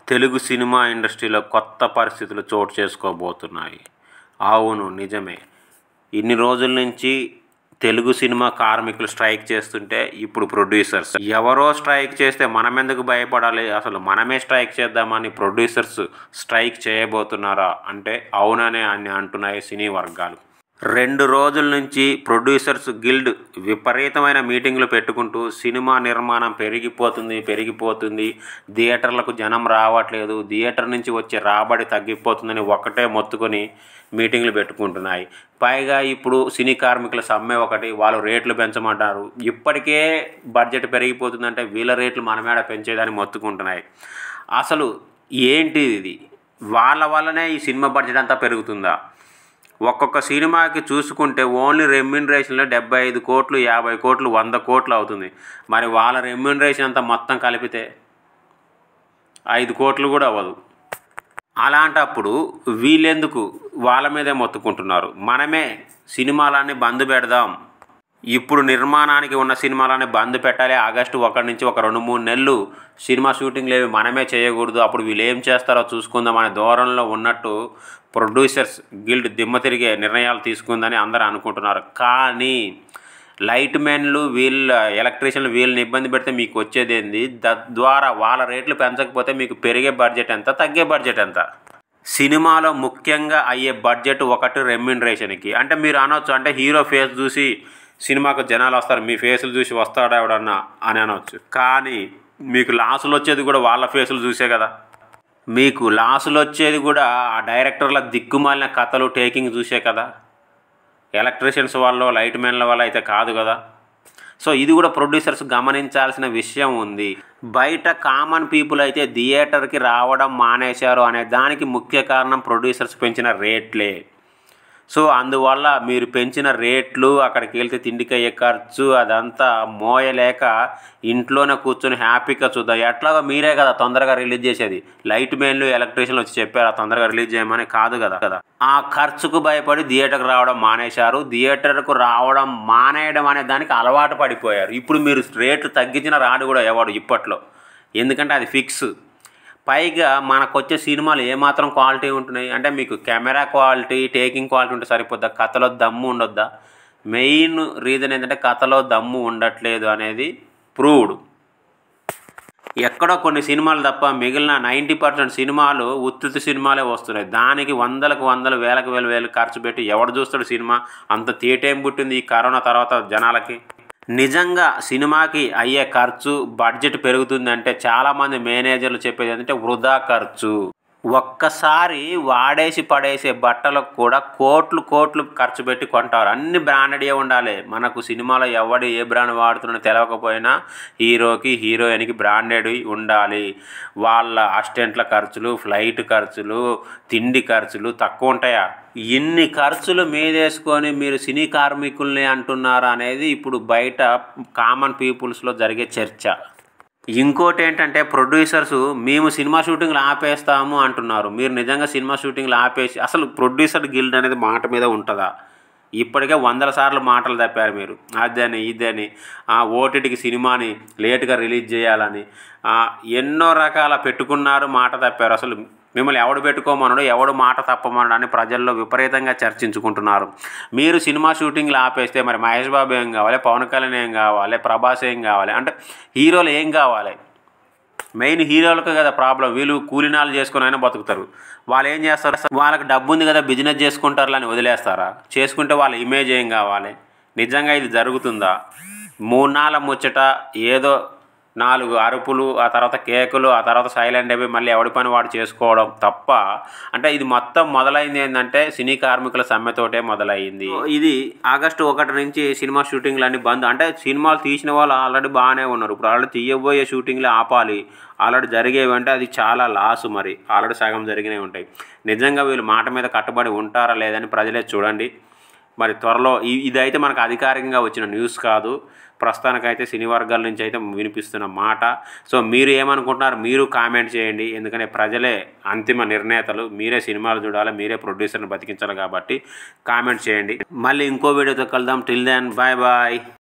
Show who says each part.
Speaker 1: Telugu cinema ఇండస్ట్రీలో కొత్త పరిస్థితులు చోటు చేసుకోబోతున్నాయి. అవును, నిజమే. ఇన్ని రోజుల నుంచి తెలుగు సినిమా కార్మికులు స్ట్రైక్ చేస్తుంటే ఇప్పుడు ప్రొడ్యూసర్స్ ఎవరో స్ట్రైక్ చేస్తే మనమెందుకు భయపడాలి, అసలు మనమే స్ట్రైక్ చేద్దామని ప్రొడ్యూసర్స్ స్ట్రైక్ చేయబోతున్నారా అంటే అవుననే అని అంటున్నాయి సినీ వర్గాలు. 2 రోజుల నుంచి ప్రొడ్యూసర్స్ గిల్డ్ విపరీతమైన మీటింగ్లు పెట్టుకుంటూ సినిమా నిర్మాణం పెరిగిపోతుంది, థియేటర్లకు జనం రావట్లేదు, థియేటర్ నుంచి వచ్చే రాబడి తగ్గిపోతుందని ఒకటే మొత్తుకొని మీటింగ్లు పెట్టుకుంటున్నాయి. పైగా ఇప్పుడు సినీ కార్మికుల సమ్మె ఒకటి, వాళ్ళు రేట్లు పెంచమంటారు. ఇప్పటికే బడ్జెట్ పెరిగిపోతుందంటే వీళ్ళ రేట్లు మనమేడ పెంచేదని మొత్తుకుంటున్నాయి. అసలు ఏంటి ఇది? వాళ్ళ వల్లనే ఈ సినిమా బడ్జెట్ అంతా పెరుగుతుందా? ఒక్కొక్క సినిమాకి చూసుకుంటే ఓన్లీ రెమ్యూనరేషన్లో 75 కోట్లు, 50 కోట్లు, 100 కోట్లు అవుతుంది. మరి వాళ్ళ రెమ్యూనరేషన్ అంతా మొత్తం కలిపితే 5 కోట్లు కూడా అవ్వదు. అలాంటప్పుడు వీళ్ళెందుకు వాళ్ళ మీదే మొత్తుకుంటున్నారు? మనమే సినిమాలన్నీ బంద్ పెడదాం, ఇప్పుడు నిర్మాణానికి ఉన్న సినిమాలని బంద్ పెట్టాలి, ఆగస్టు 1 నుంచి ఒక 2-3 నెలలు సినిమా షూటింగ్లు ఏవి మనమే చేయకూడదు, అప్పుడు వీళ్ళు ఏం చేస్తారో చూసుకుందాం అనే ధోరణిలో ఉన్నట్టు ప్రొడ్యూసర్స్ గిల్డ్ దిమ్మ తిరిగే నిర్ణయాలు తీసుకుందని అందరూ అనుకుంటున్నారు. కానీ లైట్ మెన్లు ఎలక్ట్రీషియన్లు వీళ్ళని ఇబ్బంది పెడితే మీకు వచ్చేది ఏంది? తద్వారా వాళ్ళ రేట్లు పెంచకపోతే మీకు పెరిగే బడ్జెట్ ఎంత, తగ్గే బడ్జెట్ ఎంత? సినిమాలో ముఖ్యంగా అయ్యే బడ్జెట్ ఒకటి రెమ్యూనరేషన్కి. అంటే మీరు అనొచ్చు, అంటే హీరో ఫేస్ చూసి సినిమాకు జనాలు వస్తారు, మీ ఫేసులు చూసి వస్తాడా ఎవడన్నా అని అనవచ్చు. కానీ మీకు లాసులు వచ్చేది కూడా వాళ్ళ ఫేసులు చూసే కదా. మీకు లాసులు వచ్చేది కూడా ఆ డైరెక్టర్ల దిక్కుమాలిన కథలు టేకింగ్ చూసే కదా. ఎలక్ట్రీషియన్స్ వల్ల, లైట్ మెన్ల వల్ల అయితే కాదు కదా. సో ఇది కూడా ప్రొడ్యూసర్స్ గమనించాల్సిన విషయం ఉంది. బయట కామన్ పీపుల్ అయితే థియేటర్కి రావడం మానేశారు అనే దానికి ముఖ్య కారణం ప్రొడ్యూసర్స్ పెంచిన రేట్లే. సో అందువల్ల మీరు పెంచిన రేట్లు, అక్కడికి వెళ్తే తిండికయ్యే ఖర్చు అదంతా మోయలేక ఇంట్లోనే కూర్చొని హ్యాపీగా చూద్దాం. ఎట్లాగో మీరే కదా తొందరగా రిలీజ్ చేసేది. లైట్ మెన్లు, ఎలక్ట్రీషియన్లు వచ్చి చెప్పారు తొందరగా రిలీజ్ చేయమని? కాదు కదా. ఆ ఖర్చుకు భయపడి థియేటర్కి రావడం మానేశారు. థియేటర్కు రావడం మానేయడం అనే దానికి అలవాటు పడిపోయారు. ఇప్పుడు మీరు రేట్లు తగ్గించిన రాడు కూడా ఎవడు ఇప్పట్లో, ఎందుకంటే అది ఫిక్స్. పైగా మనకు వచ్చే సినిమాలు ఏమాత్రం క్వాలిటీ ఉంటున్నాయి అంటే మీకు కెమెరా క్వాలిటీ, టేకింగ్ క్వాలిటీ ఉంటే సరిపోద్దా? కథలో దమ్ము ఉండొద్దా? మెయిన్ రీజన్ ఏంటంటే కథలో దమ్ము ఉండట్లేదు అనేది ప్రూవ్డ్. ఎక్కడో కొన్ని సినిమాలు తప్ప మిగిలిన 90% సినిమాలు ఉత్తుత్తి సినిమాలే వస్తున్నాయి. దానికి వేలకు వేలు ఖర్చు పెట్టి ఎవడు చూస్తాడు సినిమా? అంత తీటేం పుట్టింది ఈ కరోనా తర్వాత జనాలకి? నిజంగా సినిమాకి అయ్యే ఖర్చు, బడ్జెట్ పెరుగుతుందంటే చాలామంది మేనేజర్లు చెప్పేది ఏంటంటే వృధా ఖర్చు. ఒక్కసారి వాడేసి పడేసే బట్టలకు కూడా కోట్లు ఖర్చు పెట్టి కొంటారు. అన్ని బ్రాండెడే ఉండాలి. మనకు సినిమాలో ఎవడు ఏ బ్రాండ్ వాడుతున్నా తెలియకపోయినా హీరోకి, హీరోయిన్కి బ్రాండెడ్ ఉండాలి. వాళ్ళ అసిస్టెంట్ల ఖర్చులు, ఫ్లైట్ ఖర్చులు, తిండి ఖర్చులు తక్కువ ఉంటాయా? ఇన్ని ఖర్చులు మీదేసుకొని మీరు సినీ కార్మికుల్ని అంటున్నారా అనేది ఇప్పుడు బయట కామన్ పీపుల్స్లో జరిగే చర్చ. ఇంకోటి ఏంటంటే ప్రొడ్యూసర్స్ మేము సినిమా షూటింగ్లు ఆపేస్తాము అంటున్నారు. మీరు నిజంగా సినిమా షూటింగ్లు ఆపేసి అసలు ప్రొడ్యూసర్ గిల్డ్ అనేది మాట మీద ఉంటుందా? ఇప్పటికే 100 సార్లు మాటలు తప్పారు మీరు. అదని ఇదని ఓటీటీకి సినిమాని లేటుగా రిలీజ్ చేయాలని ఎన్నో రకాల పెట్టుకున్నారు, మాట తప్పారు. అసలు మిమ్మల్ని ఎవడు పెట్టుకోమన్నాడు, ఎవడు మాట తప్పమన్నాడు అని ప్రజల్లో విపరీతంగా చర్చించుకుంటున్నారు. మీరు సినిమా షూటింగ్లు ఆపేస్తే మరి మహేష్ బాబు ఏం కావాలి, పవన్ కళ్యాణ్ ఏం కావాలి, ప్రభాస్ ఏం కావాలి, అంటే హీరోలు ఏం కావాలి? మెయిన్ హీరోలకు కదా ప్రాబ్లం. వీళ్ళు కూలినాలు చేసుకుని అయినా బతుకుతారు. వాళ్ళు ఏం చేస్తారు? వాళ్ళకి డబ్బు ఉంది కదా బిజినెస్ చేసుకుంటారు అని వదిలేస్తారా? చేసుకుంటే వాళ్ళ ఇమేజ్ ఏం కావాలి? నిజంగా ఇది జరుగుతుందా? 3 నాళ్ళ ముచ్చట ఏదో 4 అరుపులు, ఆ తర్వాత కేకులు, ఆ తర్వాత సైలెంట్ అయిపోయి మళ్ళీ ఎవడి పని వాడు చేసుకోవడం తప్ప. అంటే ఇది మొత్తం మొదలైంది ఏంటంటే సినీ కార్మికుల సమ్మెతోటే మొదలైంది. ఇది ఆగస్టు 1 నుంచి సినిమా షూటింగ్లు అన్నీ బంద్. అంటే సినిమాలు తీసిన వాళ్ళు ఆల్రెడీ బాగానే ఉన్నారు. ఇప్పుడు ఆల్రెడీ తీయబోయే షూటింగ్లు ఆపాలి. ఆల్రెడీ జరిగేవి అంటే అది చాలా లాసు. మరి ఆల్రెడీ సగం జరిగినవి ఉంటాయి. నిజంగా వీళ్ళు మాట మీద కట్టుబడి ఉంటారా లేదని ప్రజలే చూడండి. మరి త్వరలో ఇదైతే మనకు అధికారికంగా వచ్చిన న్యూస్ కాదు, ప్రస్తుతానికైతే సినీ వర్గాల నుంచి అయితే వినిపిస్తున్న మాట. సో మీరు ఏమనుకుంటున్నారు? మీరు కామెంట్ చేయండి. ఎందుకంటే ప్రజలే అంతిమ నిర్ణేతలు. మీరే సినిమాలు చూడాలి, మీరే ప్రొడ్యూసర్ని బతికించాలి కాబట్టి కామెంట్ చేయండి. మళ్ళీ ఇంకో వీడియోతో కలుద్దాం. Till then bye bye.